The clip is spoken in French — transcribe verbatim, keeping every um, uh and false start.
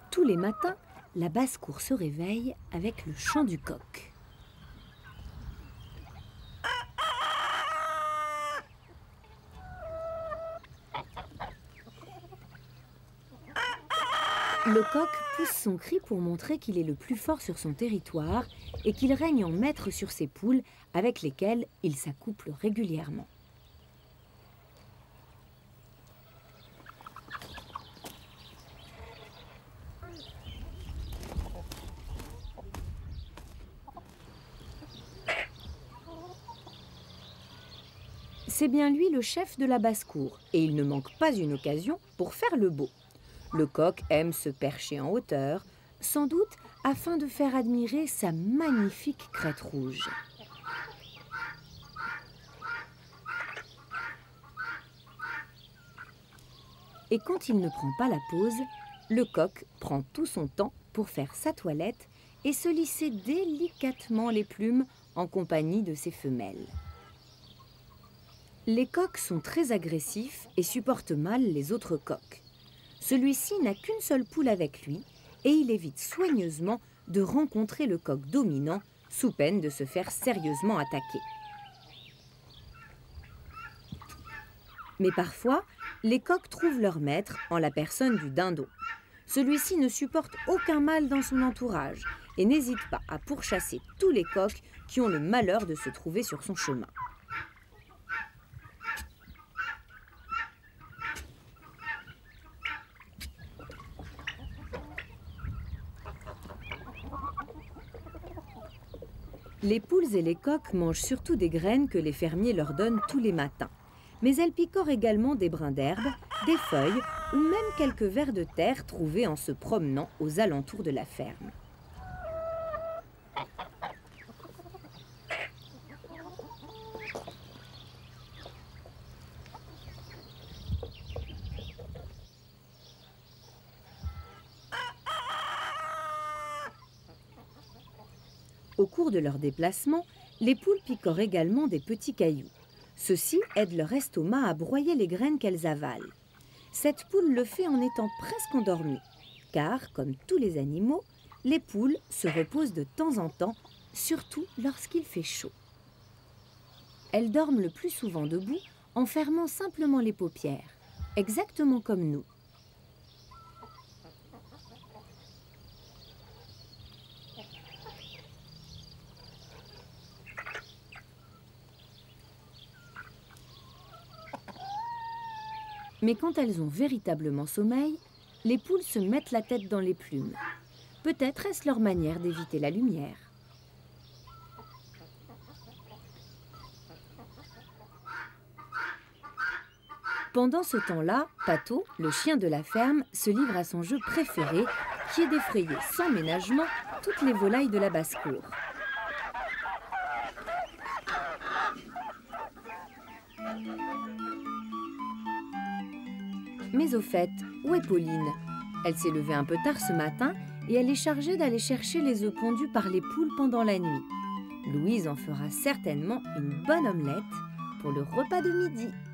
Tous les matins, la basse-cour se réveille avec le chant du coq. Le coq pousse son cri pour montrer qu'il est le plus fort sur son territoire et qu'il règne en maître sur ses poules avec lesquelles il s'accouple régulièrement. C'est bien lui le chef de la basse-cour et il ne manque pas une occasion pour faire le beau. Le coq aime se percher en hauteur, sans doute afin de faire admirer sa magnifique crête rouge. Et quand il ne prend pas la pause, le coq prend tout son temps pour faire sa toilette et se lisser délicatement les plumes en compagnie de ses femelles. Les coqs sont très agressifs et supportent mal les autres coqs. Celui-ci n'a qu'une seule poule avec lui et il évite soigneusement de rencontrer le coq dominant sous peine de se faire sérieusement attaquer. Mais parfois, les coqs trouvent leur maître en la personne du dindon. Celui-ci ne supporte aucun mâle dans son entourage et n'hésite pas à pourchasser tous les coqs qui ont le malheur de se trouver sur son chemin. Les poules et les coqs mangent surtout des graines que les fermiers leur donnent tous les matins. Mais elles picorent également des brins d'herbe, des feuilles ou même quelques vers de terre trouvés en se promenant aux alentours de la ferme. Au cours de leur déplacement, les poules picorent également des petits cailloux. Ceux-ci aident leur estomac à broyer les graines qu'elles avalent. Cette poule le fait en étant presque endormie, car, comme tous les animaux, les poules se reposent de temps en temps, surtout lorsqu'il fait chaud. Elles dorment le plus souvent debout, en fermant simplement les paupières, exactement comme nous. Mais quand elles ont véritablement sommeil, les poules se mettent la tête dans les plumes. Peut-être est-ce leur manière d'éviter la lumière. Pendant ce temps-là, Pato, le chien de la ferme, se livre à son jeu préféré, qui est d'effrayer sans ménagement toutes les volailles de la basse-cour. Mais au fait, où est Pauline? Elle s'est levée un peu tard ce matin et elle est chargée d'aller chercher les œufs pondus par les poules pendant la nuit. Louise en fera certainement une bonne omelette pour le repas de midi.